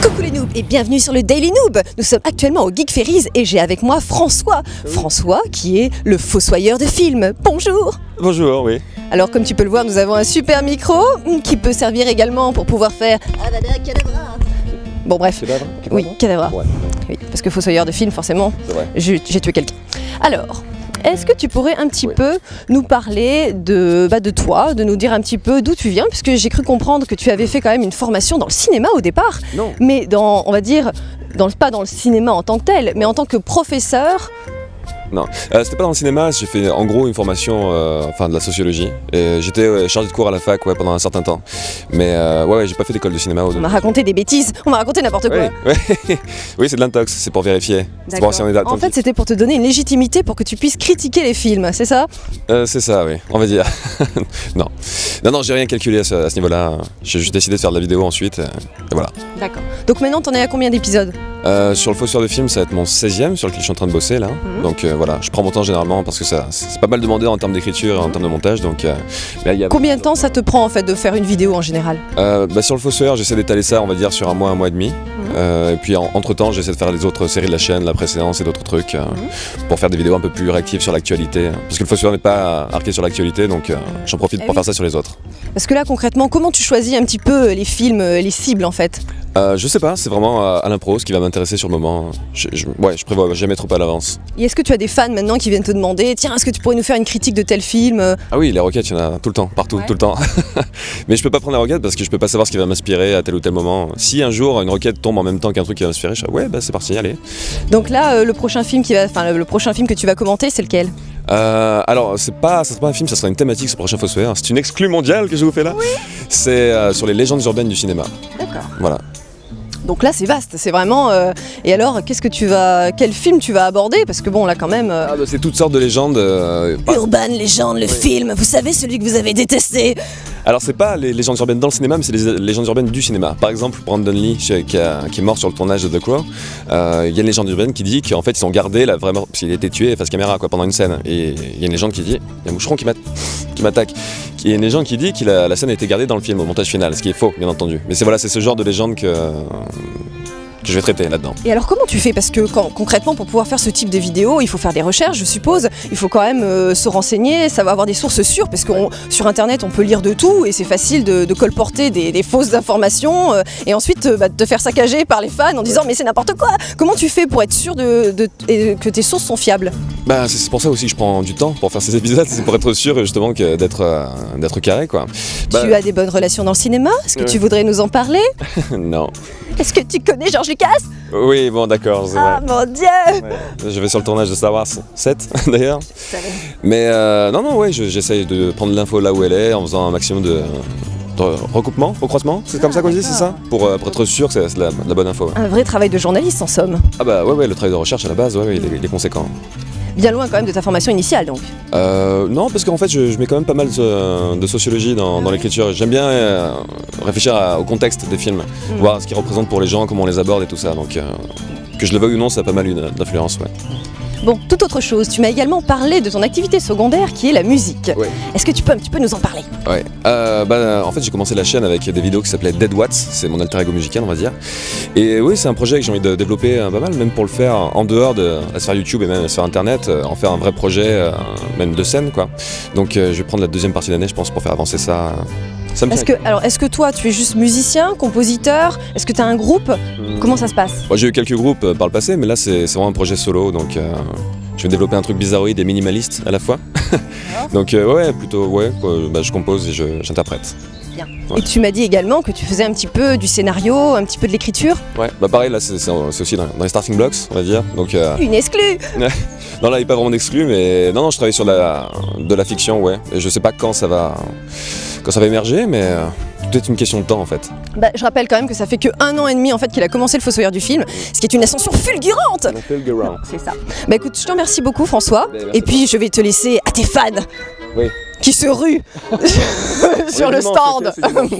Coucou les noobs et bienvenue sur le Daily Noob. Nous sommes actuellement au Geek Ferries et j'ai avec moi François. François qui est le fossoyeur de films. Bonjour. Bonjour, oui. Alors comme tu peux le voir, nous avons un super micro qui peut servir également pour pouvoir faire Avada Kedavra. Bon bref. Cadavre Oui, Kedavra. Ouais. Oui, parce que fossoyeur de films, forcément, C'est vrai. j'ai tué quelqu'un. Alors, est-ce que tu pourrais un petit peu nous parler de toi, de nous dire un petit peu d'où tu viens, puisque j'ai cru comprendre que tu avais fait quand même une formation dans le cinéma au départ, Non. mais dans, on va dire, pas dans le cinéma en tant que tel, mais en tant que professeur. Non, c'était pas dans le cinéma, j'ai fait en gros une formation de la sociologie. Et j'étais chargé de cours à la fac pendant un certain temps. Mais j'ai pas fait d'école de cinéma. On m'a raconté des bêtises, on m'a raconté n'importe quoi. Ouais. Oui, c'est de l'intox, c'est pour vérifier. C'est pour voir si on est En fait, c'était pour te donner une légitimité pour que tu puisses critiquer les films, c'est ça? c'est ça, oui, on va dire. Non, j'ai rien calculé à ce niveau-là. J'ai juste décidé de faire de la vidéo ensuite. Et voilà. D'accord. Donc maintenant, t'en es à combien d'épisodes? Sur le fossoyeur de film, ça va être mon 16e sur lequel je suis en train de bosser là. Donc voilà, je prends mon temps généralement parce que c'est pas mal demandé en termes d'écriture et en termes de montage. Donc, Combien de temps ça te prend en fait de faire une vidéo en général? Sur le fossoyeur, j'essaie d'étaler ça, on va dire, sur un mois et demi. Et puis entre temps, j'essaie de faire les autres séries de la chaîne, la précédence et d'autres trucs pour faire des vidéos un peu plus réactives sur l'actualité. Parce que le fossoyeur n'est pas arqué sur l'actualité, donc j'en profite pour faire ça sur les autres. Parce que là, concrètement, comment tu choisis un petit peu les films, les cibles en fait? Je sais pas, c'est vraiment à l'impro ce qui va m'intéresser sur le moment. Je prévois jamais trop à l'avance. Et est-ce que tu as des fans maintenant qui viennent te demander, tiens, est-ce que tu pourrais nous faire une critique de tel film? Ah oui, les requêtes, il y en a tout le temps, partout, tout le temps. Mais je peux pas prendre les requêtes parce que je peux pas savoir ce qui va m'inspirer à tel ou tel moment. Si un jour une requête tombe en même temps qu'un truc qui va m'inspirer, je dirais ouais, c'est parti, allez. Donc là, le prochain film que tu vas commenter, c'est lequel? Alors, ça sera pas un film, ça sera une thématique, ce prochain Fossoyeur. C'est une exclue mondiale que je vous fais là. Oui. C'est sur les légendes urbaines du cinéma. D'accord. Voilà. Donc là, c'est vaste, c'est vraiment. Et alors, quel film tu vas aborder? Parce que bon, là, quand même. C'est toutes sortes de légendes. Urban Legend, le film. Vous savez, celui que vous avez détesté. Alors, c'est pas les légendes urbaines dans le cinéma, mais c'est les légendes urbaines du cinéma. Par exemple, Brandon Lee, qui est mort sur le tournage de The Crow, il y a une légende urbaine qui dit qu'en fait, ils ont gardé vraiment, parce qu'il a été tué face caméra pendant une scène. Et il y a une légende qui dit, il y a un moucheron qui m'attaque. Il y a une légende qui dit que la scène a été gardée dans le film au montage final, ce qui est faux, bien entendu. Mais c'est ce genre de légende que je vais traiter là-dedans. Et alors comment tu fais? Parce que concrètement, pour pouvoir faire ce type de vidéo, il faut faire des recherches, je suppose. Il faut quand même se renseigner, ça va avoir des sources sûres, parce que sur Internet, on peut lire de tout, et c'est facile de colporter des fausses informations, et ensuite de te faire saccager par les fans en disant mais c'est n'importe quoi. Comment tu fais pour être sûr que tes sources sont fiables? C'est pour ça aussi que je prends du temps pour faire ces épisodes, c'est pour être sûr justement d'être carré, quoi. Tu as des bonnes relations dans le cinéma? Est-ce que tu voudrais nous en parler? Non. Est-ce que tu connais George Lucas? Oui, bon, d'accord, c'est vrai. Ah mon Dieu! Ouais. Je vais sur le tournage de Star Wars 7 d'ailleurs. Mais j'essaye de prendre l'info là où elle est en faisant un maximum de recoupement, recroisement, c'est comme ça qu'on dit, c'est ça? Pour être sûr que c'est la bonne info. Ouais. Un vrai travail de journaliste en somme. Ah bah ouais, le travail de recherche à la base, il est conséquent. Bien loin quand même de ta formation initiale donc. Non, parce qu'en fait je mets quand même pas mal de sociologie dans l'écriture. J'aime bien réfléchir au contexte des films, voir ce qu'ils représentent pour les gens, comment on les aborde et tout ça. Donc que je le veuille ou non, ça a pas mal d'influence, ouais. Bon, toute autre chose, tu m'as également parlé de ton activité secondaire qui est la musique. Ouais. Est-ce que tu peux un petit peu nous en parler? Ouais. En fait, j'ai commencé la chaîne avec des vidéos qui s'appelaient Dead Watts, c'est mon alter ego musical, on va dire. Et oui, c'est un projet que j'ai envie de développer pas mal, même pour le faire en dehors de la sphère YouTube et même la sphère Internet, en faire un vrai projet, même de scène, quoi. Donc, je vais prendre la deuxième partie de l'année, je pense, pour faire avancer ça. Est-ce que toi, tu es juste musicien, compositeur? Est-ce que tu as un groupe? Comment ça se passe? J'ai eu quelques groupes par le passé, mais là, c'est vraiment un projet solo, donc je vais développer un truc bizarroïde et minimaliste à la fois. Donc je compose et j'interprète. Bien. Ouais. Et tu m'as dit également que tu faisais un petit peu du scénario, un petit peu de l'écriture? Ouais, pareil, là, c'est aussi dans les starting blocks, on va dire. Donc, une exclue! Non, là, il n'est pas vraiment d'exclu, mais non, je travaille sur de la fiction, ouais. Et je sais pas quand ça va émerger, mais tout est une question de temps en fait. Je rappelle quand même que ça fait que 1 an et demi en fait qu'il a commencé le Fossoyeur du film, ce qui est une ascension fulgurante. C'est ça. Écoute, je te remercie beaucoup François, et puis je vais te laisser à tes fans qui se ruent sur le stand.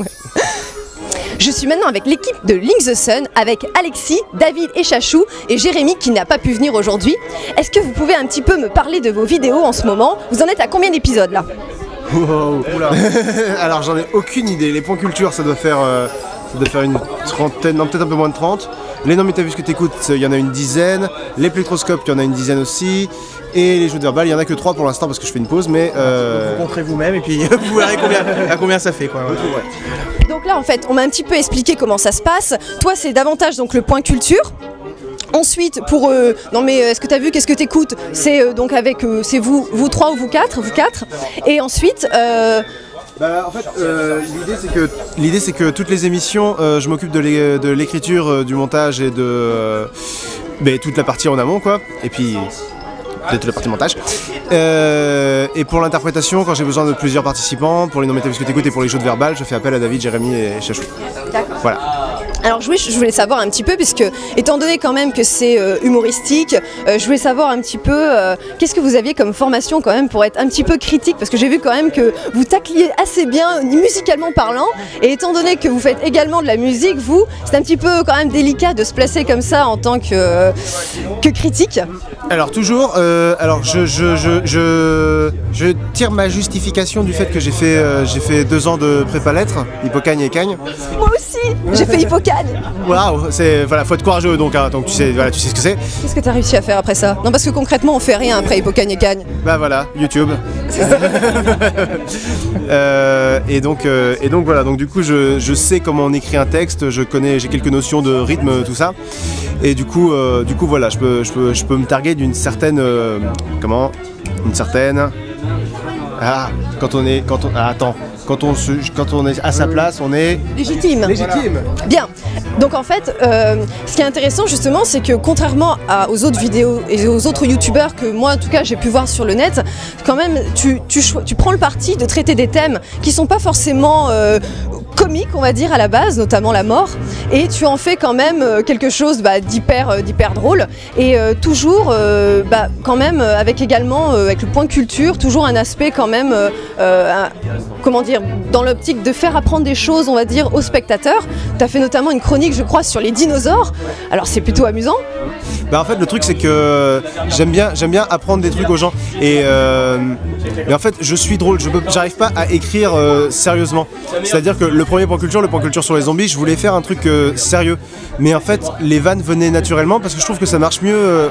Je suis maintenant avec l'équipe de Link the Sun, avec Alexis, David et Chachou, et Jérémy qui n'a pas pu venir aujourd'hui. Est-ce que vous pouvez un petit peu me parler de vos vidéos en ce moment? Vous en êtes à combien d'épisodes là? Wow, oula. Alors j'en ai aucune idée, les points culture ça doit faire ça doit faire une trentaine, non peut-être un peu moins de 30. Les non mais t'as vu ce que t'écoutes, il y en a une dizaine. Les plectroscopes, il y en a une dizaine aussi. Et les jeux de verbal, il y en a que 3 pour l'instant parce que je fais une pause, mais vous compterez vous-même et puis vous verrez à combien ça fait quoi. Ouais. Donc là en fait, on m'a un petit peu expliqué comment ça se passe. Toi c'est davantage donc le point culture. Ensuite, pour non mais est-ce que tu as vu, qu'est-ce que tu écoutes? C'est donc avec c'est vous 3 ou vous 4. Et ensuite en fait, l'idée c'est que toutes les émissions, je m'occupe de l'écriture, du montage et de toute la partie en amont quoi. Et puis de toute la partie montage. Et pour l'interprétation, quand j'ai besoin de plusieurs participants, pour les noms métavus que t'écoutes et pour les jeux de verbal, je fais appel à David, Jérémy et Chachou. D'accord. Voilà. Alors je voulais savoir un petit peu, puisque étant donné quand même que c'est humoristique, je voulais savoir un petit peu qu'est-ce que vous aviez comme formation quand même pour être un petit peu critique, parce que j'ai vu quand même que vous tacliez assez bien musicalement parlant, et étant donné que vous faites également de la musique, vous, c'est un petit peu quand même délicat de se placer comme ça en tant que critique. Alors toujours, je tire ma justification du fait que j'ai fait 2 ans de prépa lettres, Hippocagne et Cagne. Moi aussi, j'ai fait Hippocagne. Waouh, faut être courageux donc tu sais ce que c'est. Qu'est-ce que tu as réussi à faire après ça? Non, parce que concrètement on fait rien après Hippocagne et Cagne. Bah voilà, YouTube. Et donc voilà, donc du coup je sais comment on écrit un texte, j'ai quelques notions de rythme, tout ça. Et du coup voilà, je peux me targuer d'une certaine quand on est à sa place, on est légitime. Bien. Donc en fait, ce qui est intéressant justement, c'est que contrairement aux autres vidéos et aux autres youtubeurs que moi en tout cas j'ai pu voir sur le net, quand même tu prends le parti de traiter des thèmes qui sont pas forcément comique on va dire à la base, notamment la mort, et tu en fais quand même quelque chose d'hyper drôle, et toujours quand même avec également avec le point culture, toujours un aspect quand même comment dire, dans l'optique de faire apprendre des choses on va dire aux spectateurs. Tu as fait notamment une chronique je crois sur les dinosaures, alors c'est plutôt amusant. En fait le truc c'est que j'aime bien apprendre des trucs aux gens, et mais en fait je suis drôle, j'arrive pas à écrire sérieusement, c'est à dire que le premier point culture sur les zombies, je voulais faire un truc sérieux, mais en fait les vannes venaient naturellement parce que je trouve que ça marche mieux,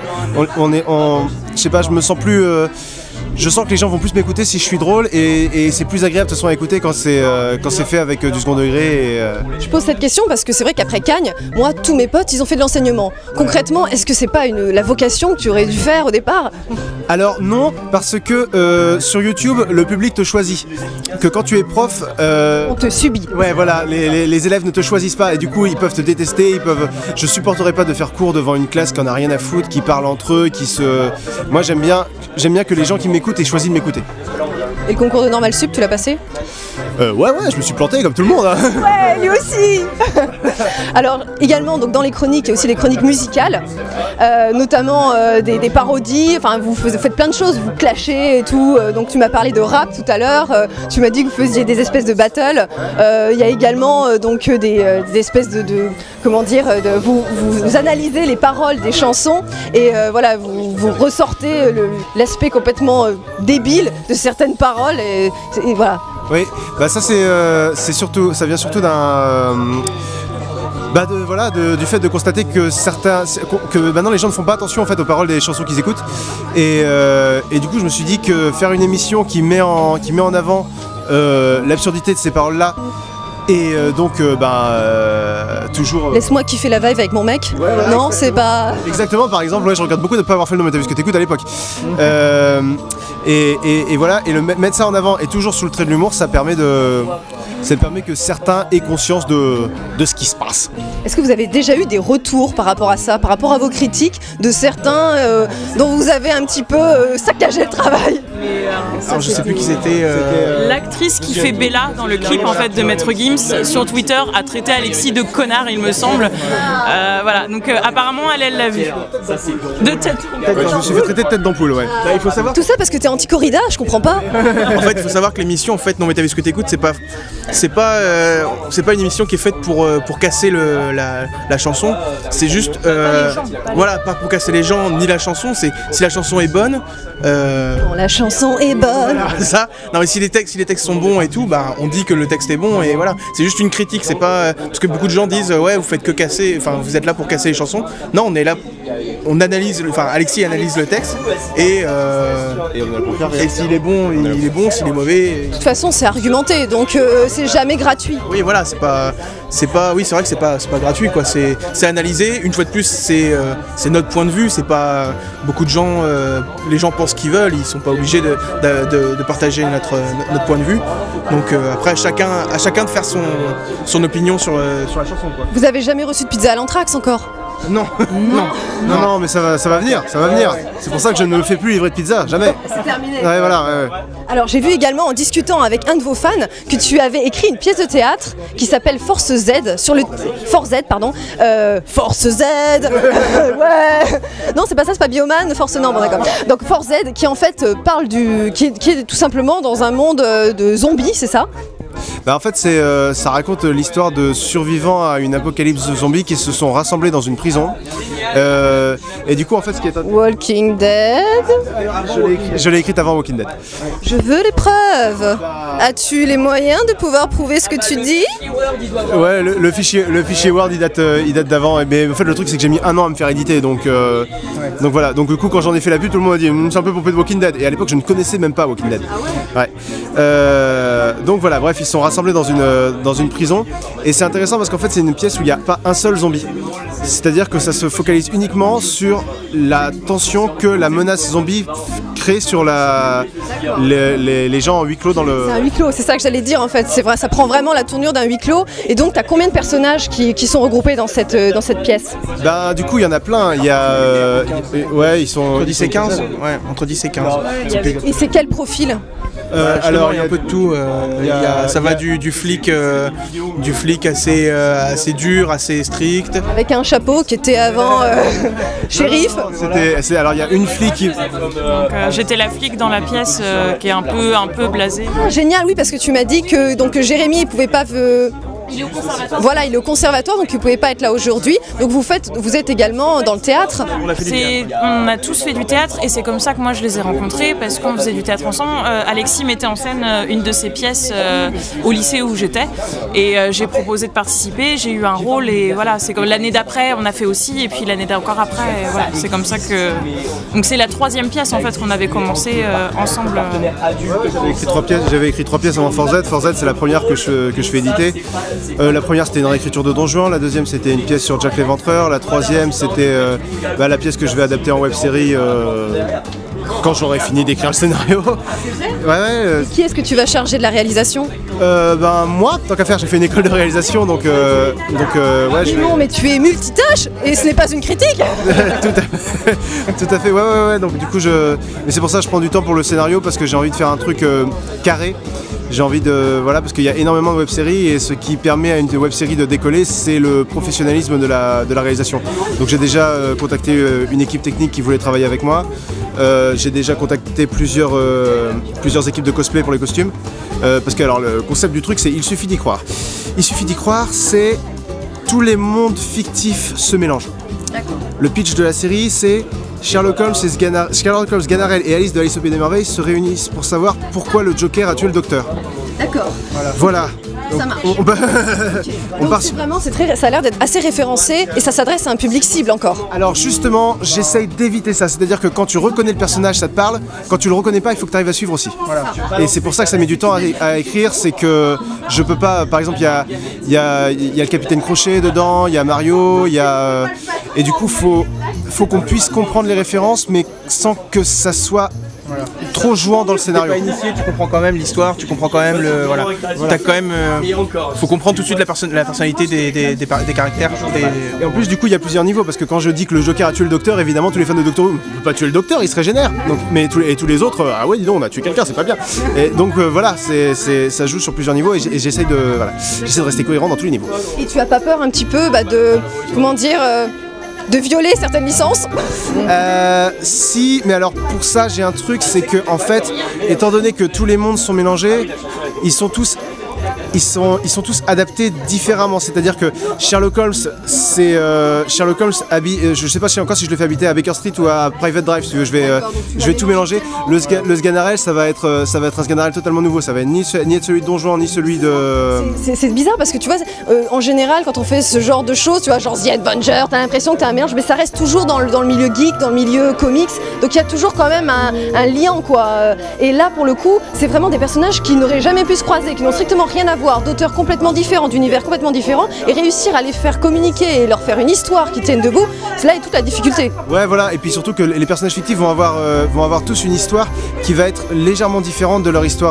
je sais pas, je me sens plus je sens que les gens vont plus m'écouter si je suis drôle, et c'est plus agréable de toute façon à écouter quand c'est fait avec du second degré. Je pose cette question parce que c'est vrai qu'après Cagne, moi tous mes potes ils ont fait de l'enseignement. Concrètement, est-ce que c'est pas la vocation que tu aurais dû faire au départ? Alors non, parce que sur YouTube le public te choisit. Que quand tu es prof, on te subit. Ouais voilà, les élèves ne te choisissent pas et du coup ils peuvent te détester, je supporterais pas de faire cours devant une classe qui en a rien à foutre, qui parle entre eux, Moi j'aime bien que les gens qui m'écoutent aient choisi de m'écouter. Et le concours de Normal Sup, tu l'as passé? Ouais, je me suis planté comme tout le monde. Hein. Ouais, lui aussi. Alors également, donc dans les chroniques, il y a aussi les chroniques musicales, notamment des parodies. Enfin, vous faites plein de choses, vous clashez et tout. Donc tu m'as parlé de rap tout à l'heure. Tu m'as dit que vous faisiez des espèces de battles. Il y a également donc des espèces de comment dire, vous analysez les paroles des chansons et voilà, vous ressortez l'aspect complètement débile de certaines paroles et voilà. Oui, ça c'est surtout, ça vient surtout d'un du fait de constater que maintenant les gens ne font pas attention en fait aux paroles des chansons qu'ils écoutent, et du coup je me suis dit que faire une émission qui met en avant l'absurdité de ces paroles là, et toujours. Laisse-moi kiffer la vibe avec mon mec. Ouais, voilà, non, c'est pas. Exactement, par exemple, je regarde beaucoup de ne pas avoir fait le nom métavus que t'écoutes à l'époque. Et voilà, et mettre ça en avant et toujours sous le trait de l'humour, ça permet que certains aient conscience de ce qui se passe. Est-ce que vous avez déjà eu des retours par rapport à ça, par rapport à vos critiques, de certains dont vous avez un petit peu saccagé le travail? Alors, je sais plus qui c'était. L'actrice qui fait Bella dans le clip en fait de Maître Gims sur Twitter a traité Alexis de connard, il me semble. Voilà, donc apparemment elle l'a vu. De tête. Je me suis fait traiter de tête d'ampoule, ouais. Il faut savoir. Tout ça parce que t'es anti-corrida, je comprends pas. En fait, il faut savoir que l'émission, en fait, non mais t'as vu ce que t'écoutes, c'est pas. c'est pas une émission qui est faite pour casser la chanson. C'est juste, voilà, pas pour casser les gens ni la chanson. C'est si la chanson est bonne. Bon, la chanson est bonne. Voilà, ça. Non mais si les textes sont bons et tout, bah on dit que le texte est bon et voilà. C'est juste une critique. C'est pas parce que beaucoup de gens disent ouais vous faites que casser. Enfin vous êtes là pour casser les chansons. Non, on est là. On analyse. Enfin Alexis analyse le texte et s'il est bon, il est bon. S'il est mauvais. De toute façon c'est argumenté donc c'est jamais gratuit. Oui voilà oui c'est vrai que c'est pas gratuit quoi. C'est analysé. Une fois de plus c'est notre point de vue. C'est pas beaucoup de gens. Les gens pensent ce qu'ils veulent, ils sont pas obligés de partager notre point de vue. Donc après à chacun de faire son opinion sur la chanson quoi. Vous avez jamais reçu de pizza à l'anthrax encore? Non, non, mais ça va venir, C'est pour ça que je ne me fais plus livrer de pizza, jamais. C'est terminé. Ouais, voilà. Ouais. Alors j'ai vu également en discutant avec un de vos fans que tu avais écrit une pièce de théâtre qui s'appelle Force Z sur le Force Z pardon. Force Z. Ouais. Non c'est pas ça, c'est pas Bioman. Force non bon d'accord. Donc Force Z qui en fait parle qui est tout simplement dans un monde de zombies, c'est ça? Bah en fait ça raconte l'histoire de survivants à une apocalypse de zombies qui se sont rassemblés dans une prison et du coup en fait ce qui est Walking Dead. Je l'ai écrite avant Walking Dead. Je veux les preuves. As-tu les moyens de pouvoir prouver ce que tu dis? Ouais le fichier Word il date d'avant mais en fait le truc c'est que j'ai mis 1 an à me faire éditer donc voilà donc du coup quand j'en ai fait la pub tout le monde a dit c'est un peu pompé de Walking Dead et à l'époque je ne connaissais même pas Walking Dead. Ouais. Donc voilà bref ils sont rassemblés dans une prison et c'est intéressant parce qu'en fait c'est une pièce où il n'y a pas un seul zombie. C'est-à-dire que ça se focalise uniquement sur la tension que la menace zombie crée sur les gens en huis clos dans le... C'est un huis clos, c'est ça que j'allais dire en fait, c'est vrai, ça prend vraiment la tournure d'un huis clos et donc tu as combien de personnages qui sont regroupés dans cette pièce? Bah du coup il y en a plein, il y a... ouais ils sont... Entre 10 et 15 ouais, entre 10 et 15. Et c'est quel profil? Alors il y a un peu de tout, ça va du flic assez dur, assez strict. Avec un chapeau qui était avant shérif. Alors il y a une flic qui... J'étais la flic dans la pièce qui est un peu blasée. Génial, oui, parce que tu m'as dit que donc Jérémy il pouvait pas... Il est au conservatoire. Voilà, il est au conservatoire, donc il ne pouvait pas être là aujourd'hui. Donc vous êtes également dans le théâtre. On a tous fait du théâtre et c'est comme ça que moi je les ai rencontrés parce qu'on faisait du théâtre ensemble. Alexis mettait en scène une de ses pièces au lycée où j'étais et j'ai proposé de participer. J'ai eu un rôle et voilà, c'est comme l'année d'après on a fait aussi et puis l'année encore après. Voilà, c'est comme ça que. Donc c'est la 3e pièce en fait qu'on avait commencé ensemble. J'avais écrit 3 pièces avant Force Z. Force Z c'est la première que je fais éditer. La première c'était une réécriture de Don Juan, la deuxième c'était une pièce sur Jack l'Éventreur, la troisième c'était la pièce que je vais adapter en web-série quand j'aurai fini d'écrire le scénario. Et qui est-ce que tu vas charger de la réalisation? Moi, tant qu'à faire, j'ai fait une école de réalisation donc ouais. Non mais tu es multitâche et ce n'est pas une critique. Tout à fait, ouais. Donc du coup mais c'est pour ça que je prends du temps pour le scénario parce que j'ai envie de faire un truc carré. J'ai envie de... Voilà, parce qu'il y a énormément de web-séries et ce qui permet à une web-série de décoller, c'est le professionnalisme de la réalisation. Donc j'ai déjà contacté une équipe technique qui voulait travailler avec moi. J'ai déjà contacté plusieurs équipes de cosplay pour les costumes. Parce que alors, le concept du truc, c'est il suffit d'y croire. Il suffit d'y croire, c'est tous les mondes fictifs se mélangent. Le pitch de la série, c'est Sherlock Holmes, Sganarelle et Alice de Alice au Pays des Merveilles se réunissent pour savoir pourquoi le Joker a tué le docteur. D'accord. Voilà. Ça marche. Ça a l'air d'être assez référencé et ça s'adresse à un public cible encore. Alors justement, j'essaye d'éviter ça. C'est-à-dire que quand tu reconnais le personnage, ça te parle. Quand tu le reconnais pas, il faut que tu arrives à suivre aussi. Voilà. Et c'est pour ça que ça met du temps à écrire. C'est que je peux pas. Par exemple, il y a le Capitaine Crochet dedans, il y a Mario, et du coup, faut qu'on puisse comprendre les références, mais sans que ça soit trop jouant dans le scénario. T'es pas initié, tu comprends quand même l'histoire, tu comprends quand même le... Voilà. T'as quand même... faut comprendre tout de suite la personnalité des caractères. Et en plus, du coup, il y a plusieurs niveaux, parce que quand je dis que le Joker a tué le docteur, évidemment, tous les fans de Doctor Who ne peuvent pas tuer le docteur, il se régénère. Donc, mais tous les autres, ah ouais, dis donc, on a tué quelqu'un, c'est pas bien. Et donc voilà, ça joue sur plusieurs niveaux, et j'essaie de rester cohérent dans tous les niveaux. Et tu as pas peur un petit peu de... Comment dire de violer certaines licences? Si, mais alors pour ça j'ai un truc, c'est que en fait, étant donné que tous les mondes sont mélangés, ils sont tous ils sont tous adaptés différemment. C'est-à-dire que Sherlock Holmes, Sherlock Holmes je sais pas si je le fais habiter à Baker Street ou à Private Drive, si tu veux, je vais tout mélanger. Le Sganarelle, ça va être un Sganarelle totalement nouveau. Ça va être ni être celui de Don Juan, ni celui de. C'est bizarre parce que tu vois, en général, quand on fait ce genre de choses, tu vois, genre The Avenger, t'as l'impression que t'as un mélange, mais ça reste toujours dans le milieu geek, dans le milieu comics. Donc il y a toujours quand même un lien, quoi. Et là, pour le coup, c'est vraiment des personnages qui n'auraient jamais pu se croiser, qui n'ont strictement rien à voir, d'auteurs complètement différents, d'univers complètement différents, et réussir à les faire communiquer et leur faire une histoire qui tienne debout, là est toute la difficulté. Ouais, voilà, et puis surtout que les personnages fictifs vont avoir tous une histoire qui va être légèrement différente de leur histoire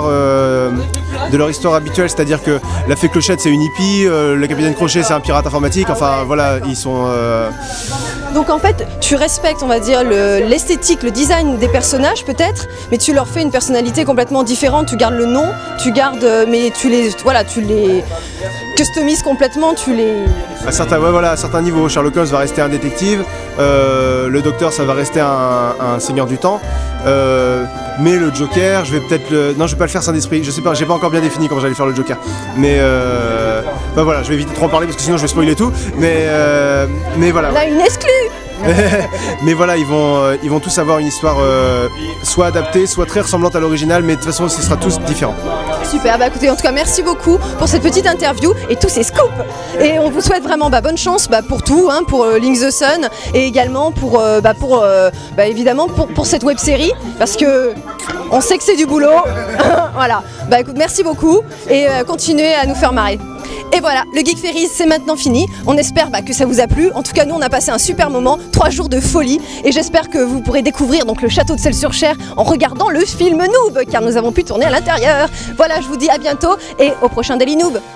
habituelle, c'est-à-dire que la fée Clochette c'est une hippie, le capitaine Crochet c'est un pirate informatique, enfin voilà, ils sont... Donc en fait, tu respectes, on va dire, l'esthétique, le design des personnages peut-être, mais tu leur fais une personnalité complètement différente, tu gardes le nom, mais tu les customises complètement, à certains niveaux, Sherlock Holmes va rester un détective, le docteur ça va rester un seigneur du temps, mais le Joker, je vais pas le faire sans esprit, je sais pas, j'ai pas encore bien défini comment j'allais faire le Joker, mais voilà, je vais éviter de trop en parler parce que sinon je vais spoiler tout, mais voilà. Là, une exclue. Mais voilà, ils vont tous avoir une histoire soit adaptée, soit très ressemblante à l'original, mais de toute façon, ce sera tous différent. Super, bah écoutez, en tout cas, merci beaucoup pour cette petite interview et tous ces scoops. Et on vous souhaite vraiment bonne chance pour tout, hein, pour Link the Sun, et également évidemment pour cette web-série, parce que on sait que c'est du boulot. Voilà, bah écoute, merci beaucoup et continuez à nous faire marrer. Et voilà, le Geek Ferries c'est maintenant fini. On espère que ça vous a plu. En tout cas, nous on a passé un super moment, 3 jours de folie. Et j'espère que vous pourrez découvrir donc le château de Celles-sur-Cher en regardant le film Noob, car nous avons pu tourner à l'intérieur. Voilà, je vous dis à bientôt et au prochain Daily Noob.